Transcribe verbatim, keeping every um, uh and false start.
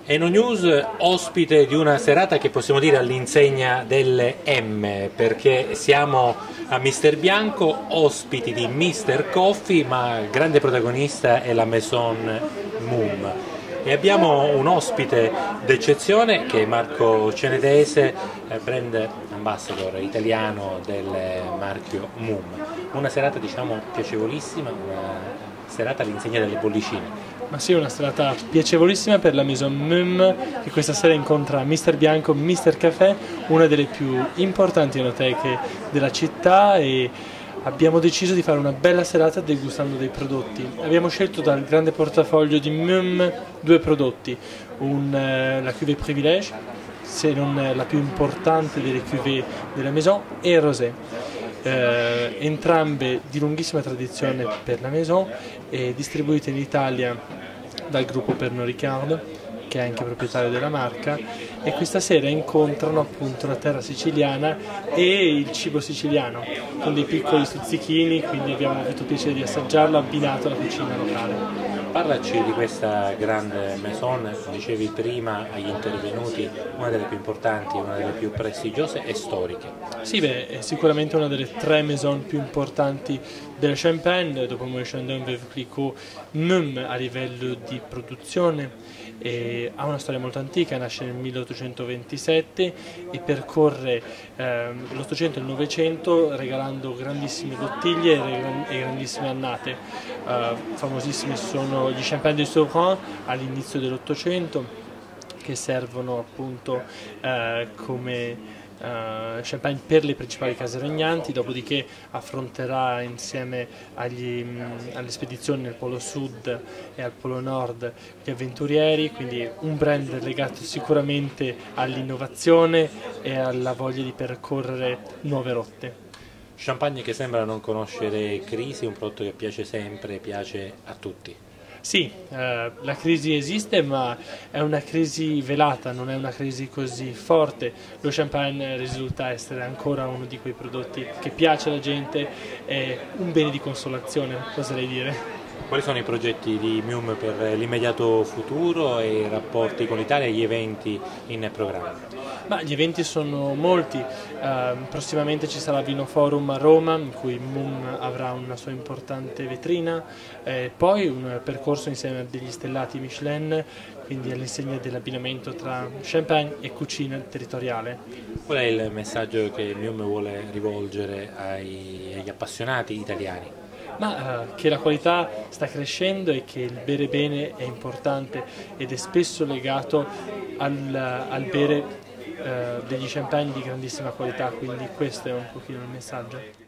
Enonews ospite di una serata che possiamo dire all'insegna delle M, perché siamo a Mister Bianco, ospiti di Mister Coffee, ma grande protagonista è la Maison Mumm. E abbiamo un ospite d'eccezione che è Marco Cenedese, eh, brand ambassador italiano del marchio Mumm. Una serata diciamo piacevolissima, una serata all'insegna delle bollicine. Ma sì, una serata piacevolissima per la Maison Mumm, che questa sera incontra Mister Bianco, Mister Café, una delle più importanti enoteche della città, e abbiamo deciso di fare una bella serata degustando dei prodotti. Abbiamo scelto dal grande portafoglio di Mumm due prodotti, un, eh, la Cuvée Privilège, se non la più importante delle cuvée della Maison, e il Rosé. Eh, entrambe di lunghissima tradizione per la Maison e distribuite in Italia dal gruppo Pernod Ricard, che è anche proprietario della marca, e questa sera incontrano appunto la terra siciliana e il cibo siciliano con dei piccoli stuzzichini, quindi abbiamo avuto piacere di assaggiarlo abbinato alla cucina locale. Parlaci di questa grande maison, dicevi prima agli intervenuti, una delle più importanti, una delle più prestigiose e storiche. Sì, beh, è sicuramente una delle tre maison più importanti della Champagne, dopo Moët Chandon, Veuve Clicquot. Mumm a livello di produzione e ha una storia molto antica, nasce nel milleottocentoventisette e percorre ehm, l'Ottocento e il Novecento regalando grandissime bottiglie e grandissime annate. Uh, famosissimi sono gli Champagne de Sauron all'inizio dell'Ottocento, che servono appunto uh, come Uh, champagne per le principali case regnanti, dopodiché affronterà insieme agli, mh, alle spedizioni nel Polo Sud e al Polo Nord gli avventurieri, quindi un brand legato sicuramente all'innovazione e alla voglia di percorrere nuove rotte. Champagne che sembra non conoscere crisi, un prodotto che piace sempre, piace a tutti. Sì, eh, la crisi esiste, ma è una crisi velata, non è una crisi così forte. Lo champagne risulta essere ancora uno di quei prodotti che piace alla gente, è un bene di consolazione, oserei dire. Quali sono i progetti di Mumm per l'immediato futuro e i rapporti con l'Italia e gli eventi in programma? Ma gli eventi sono molti, uh, prossimamente ci sarà Vino Forum a Roma in cui Mumm avrà una sua importante vetrina, eh, poi un percorso insieme a degli stellati Michelin, quindi all'insegna dell'abbinamento tra champagne e cucina territoriale. Qual è il messaggio che Mumm vuole rivolgere ai, agli appassionati italiani? Ma uh, che la qualità sta crescendo e che il bere bene è importante ed è spesso legato al, al bere uh, degli champagne di grandissima qualità, quindi questo è un pochino il messaggio.